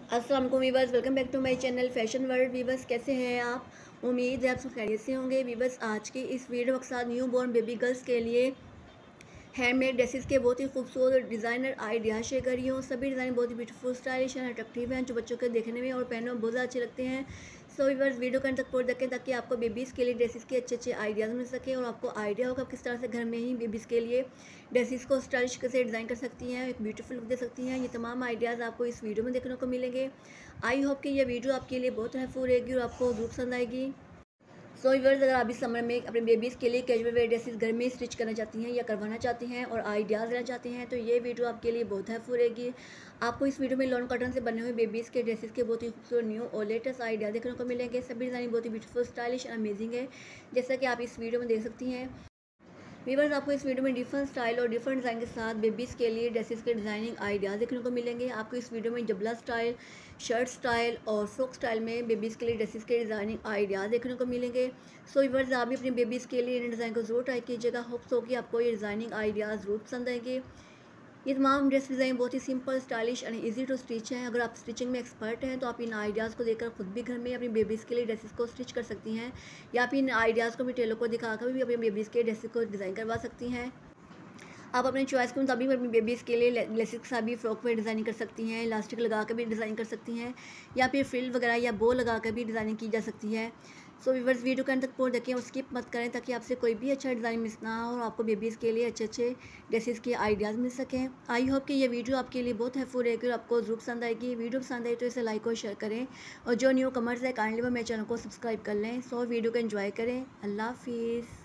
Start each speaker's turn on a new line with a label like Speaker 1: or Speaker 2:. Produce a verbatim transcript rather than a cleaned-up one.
Speaker 1: अस्सलाम वालेकुम viewers, welcome back to my channel fashion world. Viewers, कैसे हैं आप? उम्मीद है आप सब खैरियत से होंगे। वीवर्स, आज की इस वीडियो के साथ न्यू बॉर्न बेबी गर्ल्स के लिए हैंडमेड ड्रेसेस के बहुत ही खूबसूरत डिज़ाइनर आइडिया शेयर कर रही हूँ। सभी डिज़ाइन बहुत ही ब्यूटीफुल, स्टाइलिश एंड अट्रैक्टिव हैं, जो बच्चों के देखने में और पहनने में बहुत ज़्यादा अच्छे लगते हैं। सो वीवर्स, वीडियो करने तक पूरा देखें ताकि आपको बेबीज़ के लिए ड्रेसेस के अच्छे अच्छे आइडियाज़ मिल सके और आपको आइडिया होगा किस तरह से घर में ही बेबीज़ के लिए ड्रेसेस को स्टाइलिश से डिज़ाइन कर सकती हैं, एक ब्यूटीफुल लुक दे सकती हैं। ये तमाम आइडियाज़ आपको इस वीडियो में देखने को मिलेंगे। आई होप कि ये वीडियो आपके लिए बहुत हेल्पफुल रहेगी और आपको जरूर पसंद आएगी। सो व्यूअर्स, अगर आप इस समर में अपने बेबीज़ के लिए कैजुअल वेयर ड्रेसेस घर में स्टिच करना चाहती हैं या करवाना चाहती हैं और आइडियाज़ लेना चाहती हैं, तो ये वीडियो आपके लिए बहुत हेल्पफुल रहेगी। आपको इस वीडियो में लॉन कॉटन से बने हुए बेबीज़ के ड्रेसेस के बहुत ही खूबसूरत न्यू और लेटेस्ट आइडिया देखने को मिलेंगे। सभी डिज़ाइन बहुत ही ब्यूटीफुल, स्टाइलिश और अमेजिंग है, जैसा कि आप इस वीडियो में देख सकती हैं। वीवर्स, आपको इस वीडियो में डिफरेंट स्टाइल और डिफरेंट डिज़ाइन के साथ बेबीज़ के लिए ड्रेसेस के डिज़ाइनिंग आइडियाज़ देखने को मिलेंगे। आपको इस वीडियो में जबला स्टाइल, शर्ट स्टाइल और फ्रॉक स्टाइल में बेबीज़ के लिए ड्रेसेस के डिज़ाइनिंग आइडियाज़ देखने को मिलेंगे। सो वीवर्स, आप भी अपनी बेबीज़ के लिए इन डिज़ाइन को जरूर ट्राई कीजिएगा। होप्स हो कि आपको ये डिज़ाइनिंग आइडियाज़ जरूर पसंद आएंगे। ये तमाम ड्रेस डिज़ाइन बहुत ही simple, stylish and easy to stitch हैं। अगर आप स्टिचिंग में एक्सपर्ट हैं तो आप इन आइडियाज़ को देखकर खुद भी घर में अपनी बेबीज़ के लिए ड्रेसेस को स्टिच कर सकती हैं, या फिर इन आइडियाज़ को भी टेलर को दिखाकर भी अपनी बेबीज़ के ड्रेसेस को डिज़ाइन करवा सकती हैं। आप अपनी चॉइस के मुताबिक अपनी बेबीज़ के लिए लेसिस के साथ भी फ्रॉक पर डिज़ाइनिंग कर सकती हैं, इलास्टिक लगा कर भी डिज़ाइन कर सकती हैं, या फिर फ्रिल वगैरह या बो लगा कर भी डिज़ाइनिंग की जा सकती है। सो व्यूअर्स, वीडियो के अंत तक पूरा देखें और स्किप मत करें ताकि आपसे कोई भी अच्छा डिज़ाइन मिस ना हो और आपको बेबीज़ के लिए अच्छे अच्छे ड्रेसेस के आइडियाज़ मिल सकें। आई होप कि ये वीडियो आपके लिए बहुत हेल्पफुल रहेगी और आपको जरूर पसंद आएगी। वीडियो पसंद आई तो इसे लाइक और शेयर करें, और जो न्यू कमर्स है काइंडली वो मेरे चैनल को सब्सक्राइब कर लें। सो वीडियो को एंजॉय करें। अल्लाह हाफिज़।